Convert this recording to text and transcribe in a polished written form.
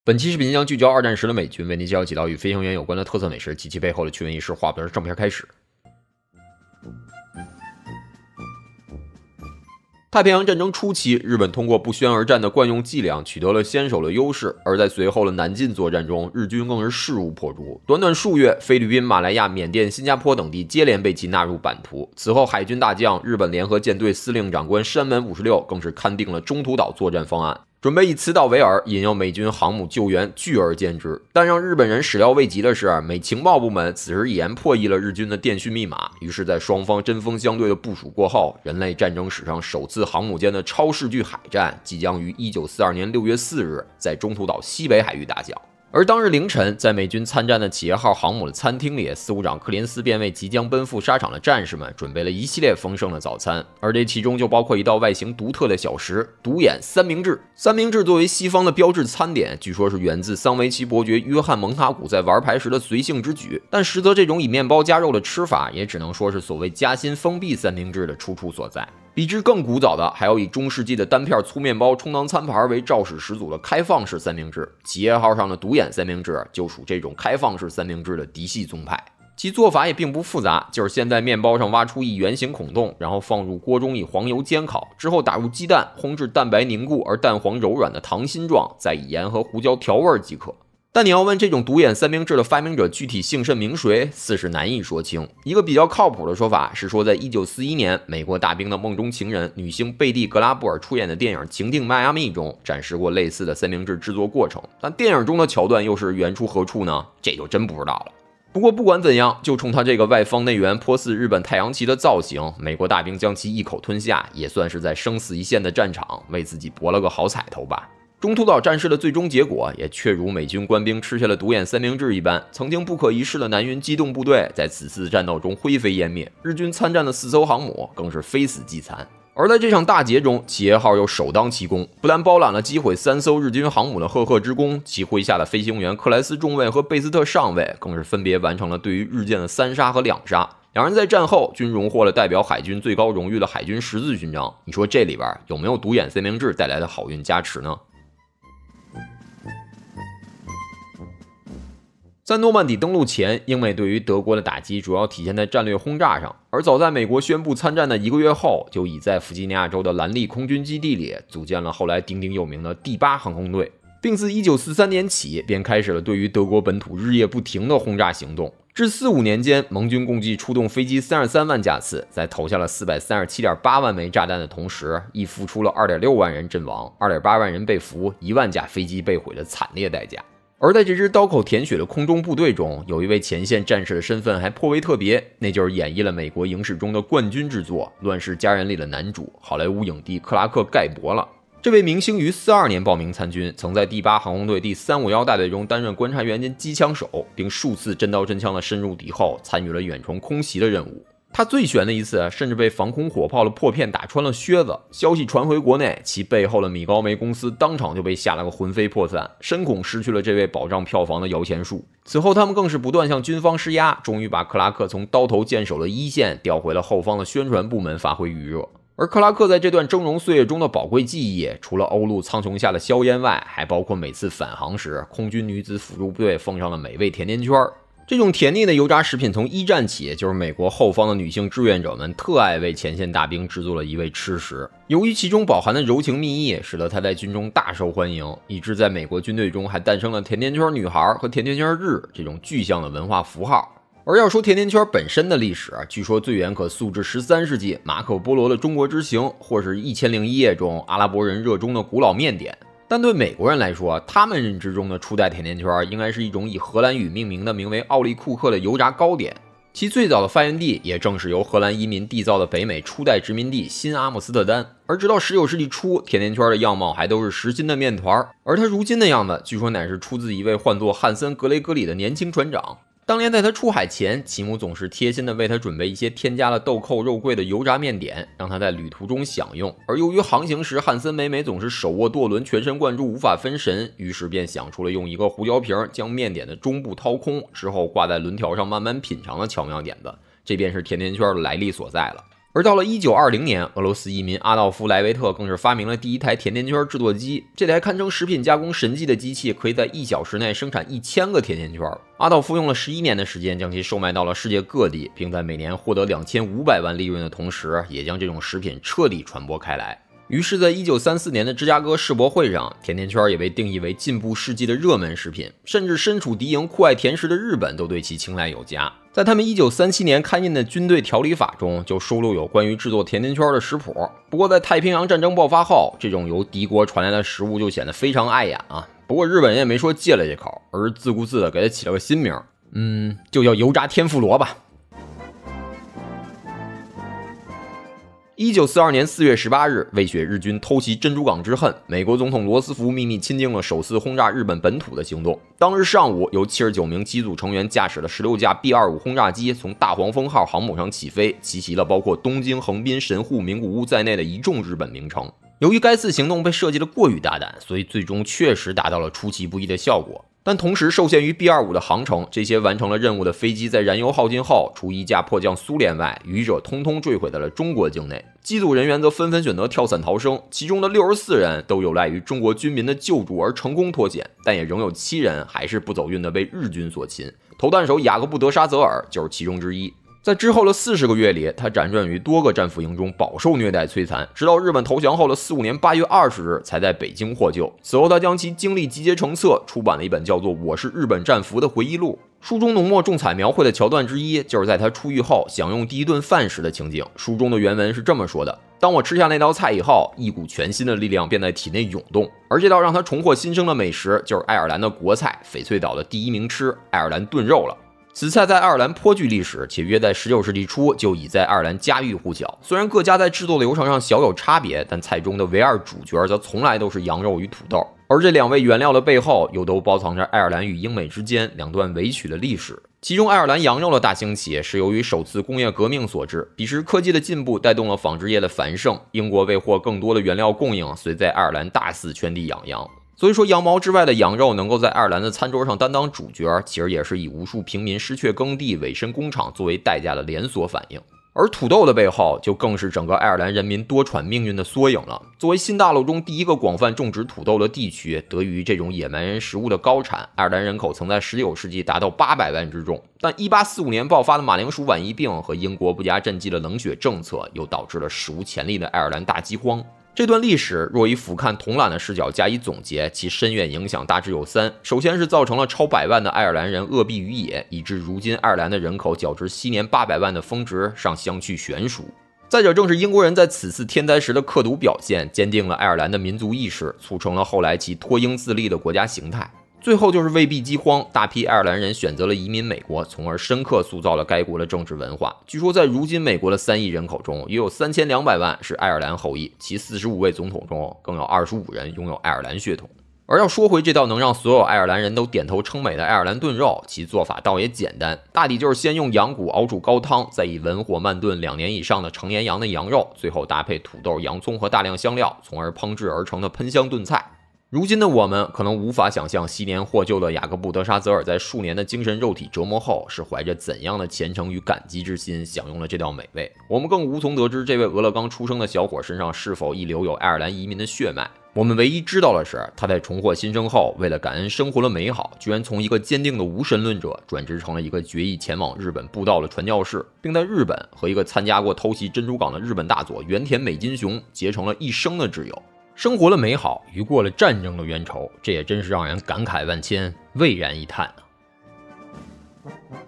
本期视频将聚焦二战时的美军，为您介绍几道与飞行员有关的特色美食及其背后的趣闻轶事。话不多说，正片开始。太平洋战争初期，日本通过不宣而战的惯用伎俩取得了先手的优势，而在随后的南进作战中，日军更是势如破竹。短短数月，菲律宾、马来亚、缅甸、新加坡等地接连被其纳入版图。此后，海军大将、日本联合舰队司令长官山本56更是勘定了中途岛作战方案，准备以此岛为饵，引诱美军航母救援，聚而歼之。但让日本人始料未及的是，美情报部门此时已然破译了日军的电讯密码。于是，在双方针锋相对的部署过后，人类战争史上首次航母间的超视距海战即将于1942年6月4日在中途岛西北海域打响。而当日凌晨，在美军参战的企业号航母的餐厅里，司务长柯林斯便为即将奔赴沙场的战士们准备了一系列丰盛的早餐，而这其中就包括一道外形独特的小食——独眼三明治。三明治作为西方的标志餐点，据说是源自桑维奇伯爵约翰蒙塔古在玩牌时的随性之举，但实则这种以面包加肉的吃法，也只能说是所谓夹心封闭三明治的出处所在。比之更古早的，还有以中世纪的单片粗面包充当餐盘为肇始始祖的开放式三明治。企业号上的独眼三明治就属这种开放式三明治的嫡系宗派。其做法也并不复杂，就是先在面包上挖出一圆形孔洞，然后放入锅中以黄油煎烤，之后打入鸡蛋，烘至蛋白凝固而蛋黄柔软的糖心状，再以盐和胡椒调味即可。但你要问这种独眼三明治的发明者具体姓甚名谁，似是难以说清。一个比较靠谱的说法是说，在1941年，美国大兵的梦中情人女星贝蒂·格拉布尔出演的电影《情定迈阿密》中展示过类似的三明治制作过程，但电影中的桥段又是源出何处呢？这就真不知道了。不过不管怎样，就冲他这个外方内圆颇似日本太阳旗的造型，美国大兵将其一口吞下，也算是在生死一线的战场为自己博了个好彩头吧。中途岛战事的最终结果也确如美军官兵吃下了独眼三明治一般，曾经不可一世的南云机动部队在此次战斗中灰飞烟灭，日军参战的4艘航母更是非死即残。而在这场大捷中，企业号又首当其冲，不但包揽了击毁3艘日军航母的赫赫之功，其麾下的飞行员克莱斯中尉和贝斯特上尉更是分别完成了对于日舰的3杀和2杀。两人在战后均荣获了代表海军最高荣誉的海军十字勋章。你说这里边有没有独眼三明治带来的好运加持呢？在诺曼底登陆前，英美对于德国的打击主要体现在战略轰炸上，而早在美国宣布参战的1个月后，就已在弗吉尼亚州的兰利空军基地里组建了后来鼎鼎有名的第8航空队，并自1943年起便开始了对于德国本土日夜不停的轰炸行动。至45年间，盟军共计出动飞机33万架次，在投下了437.8万枚炸弹的同时，亦付出了2.6万人阵亡、2.8万人被俘、1万架飞机被毁的惨烈代价。而在这支刀口舔血的空中部队中，有一位前线战士的身份还颇为特别，那就是演绎了美国影史中的冠军之作《乱世佳人》里的男主好莱坞影帝克拉克·盖博了。这位明星于42年报名参军，曾在第8航空队第351大队中担任观察员兼机枪手，并数次真刀真枪的深入敌后，参与了远程空袭的任务。他最悬的一次，甚至被防空火炮的破片打穿了靴子。消息传回国内，其背后的米高梅公司当场就被吓了个魂飞魄散，深恐失去了这位保障票房的摇钱树。此后，他们更是不断向军方施压，终于把克拉克从刀头剑手的一线调回了后方的宣传部门发挥余热。而克拉克在这段峥嵘岁月中的宝贵记忆，除了欧陆苍穹下的硝烟外，还包括每次返航时，空军女子辅助部队奉上了美味甜甜圈。这种甜腻的油炸食品从1战起就是美国后方的女性志愿者们特爱为前线大兵制作了一味吃食。由于其中饱含的柔情蜜意，使得它在军中大受欢迎，以致在美国军队中还诞生了甜甜圈女孩和甜甜圈日这种具象的文化符号。而要说甜甜圈本身的历史，据说最远可溯至13世纪马可波罗的中国之行，或是1001夜中阿拉伯人热衷的古老面点。但对美国人来说，他们认知中的初代甜甜圈应该是一种以荷兰语命名的名为奥利库克的油炸糕点，其最早的发源地也正是由荷兰移民缔造的北美初代殖民地新阿姆斯特丹。而直到19世纪初，甜甜圈的样貌还都是实心的面团，而它如今的样子据说乃是出自一位唤作汉森·格雷格里的年轻船长。当年在他出海前，其母总是贴心的为他准备一些添加了豆蔻肉桂的油炸面点，让他在旅途中享用。而由于航行时汉森每每总是手握舵轮，全神贯注，无法分神，于是便想出了用一个胡椒瓶将面点的中部掏空，之后挂在轮条上慢慢品尝的巧妙点子。这便是甜甜圈的来历所在了。 而到了1920年，俄罗斯移民阿道夫·莱维特更是发明了第一台甜甜圈制作机。这台堪称食品加工神器的机器，可以在1小时内生产1000个甜甜圈。阿道夫用了11年的时间，将其售卖到了世界各地，并在每年获得2500万利润的同时，也将这种食品彻底传播开来。于是，在1934年的芝加哥世博会上，甜甜圈也被定义为进步世纪的热门食品，甚至身处敌营、酷爱甜食的日本都对其青睐有加。在他们1937年刊印的军队条例法中，就收录有关于制作甜甜圈的食谱。不过，在太平洋战争爆发后，这种由敌国传来的食物就显得非常碍眼啊。不过，日本人也没说戒了这口，而是自顾自的给它起了个新名，就叫油炸天妇罗吧。1942年4月18日，为雪日军偷袭珍珠港之恨，美国总统罗斯福秘密亲近了首次轰炸日本本土的行动。当日上午，由79名机组成员驾驶了16架 B-25 轰炸机从大黄蜂号航母上起飞，奇袭了包括东京、横滨、神户、名古屋在内的一众日本名城。由于该次行动被设计的过于大胆，所以最终确实达到了出其不意的效果。但同时受限于 B-25 的航程，这些完成了任务的飞机在燃油耗尽后，除一架迫降苏联外，余者通通坠毁在了中国境内。机组人员则纷纷选择跳伞逃生，其中的64人都有赖于中国军民的救助而成功脱险，但也仍有7人还是不走运的被日军所擒。投弹手雅各布·德沙泽尔就是其中之一。在之后的40个月里，他辗转于多个战俘营中，饱受虐待摧残，直到日本投降后的45年8月20日才在北京获救。此后，他将其经历集结成册，出版了一本叫做《我是日本战俘》的回忆录。书中浓墨重彩描绘的桥段之一，就是在他出狱后享用第一顿饭时的情景。书中的原文是这么说的：当我吃下那道菜以后，一股全新的力量便在体内涌动，而这道让他重获新生的美食，就是爱尔兰的国菜——翡翠岛的第一名吃爱尔兰炖肉了。此菜在爱尔兰颇具历史，且约在19世纪初就已在爱尔兰家喻户晓。虽然各家在制作流程上小有差别，但菜中的唯二主角则从来都是羊肉与土豆。而这两味原料的背后，又都包藏着爱尔兰与英美之间两段委曲的历史。其中，爱尔兰羊肉的大兴起是由于首次工业革命所致，彼时科技的进步带动了纺织业的繁盛。英国为获更多的原料供应，遂在爱尔兰大肆圈地养羊。所以说，羊毛之外的羊肉能够在爱尔兰的餐桌上担当主角，其实也是以无数平民失去耕地、委身工厂作为代价的连锁反应。而土豆的背后，就更是整个爱尔兰人民多舛命运的缩影了。作为新大陆中第一个广泛种植土豆的地区，得益于这种野蛮人食物的高产，爱尔兰人口曾在19世纪达到800万之众。但1845年爆发的马铃薯瘟疫病和英国不加赈济的冷血政策，又导致了史无前例的爱尔兰大饥荒。这段历史若以俯瞰统览的视角加以总结，其深远影响大致有3。首先是造成了超100万的爱尔兰人饿毙于野，以致如今爱尔兰的人口较之昔年800万的峰值上相去悬殊。再者，正是英国人在此次天灾时的刻毒表现，坚定了爱尔兰的民族意识，促成了后来其脱英自立的国家形态。最后就是未避饥荒，大批爱尔兰人选择了移民美国，从而深刻塑造了该国的政治文化。据说在如今美国的3亿人口中，也有3200万是爱尔兰后裔，其45位总统中更有25人拥有爱尔兰血统。而要说回这道能让所有爱尔兰人都点头称美的爱尔兰炖肉，其做法倒也简单，大抵就是先用羊骨熬煮高汤，再以文火慢炖2年以上的成年羊的羊肉，最后搭配土豆、洋葱和大量香料，从而烹制而成的喷香炖菜。如今的我们可能无法想象昔年获救的雅各布·德沙泽尔在数年的精神肉体折磨后，是怀着怎样的虔诚与感激之心享用了这道美味。我们更无从得知这位俄勒冈出生的小伙身上是否亦留有爱尔兰移民的血脉。我们唯一知道的是，他在重获新生后，为了感恩生活的美好，居然从一个坚定的无神论者转职成了一个决意前往日本布道的传教士，并在日本和一个参加过偷袭珍珠港的日本大佐原田美金雄结成了一生的挚友。生活的美好鱼过了战争的冤仇，这也真是让人感慨万千，蔚然一叹啊。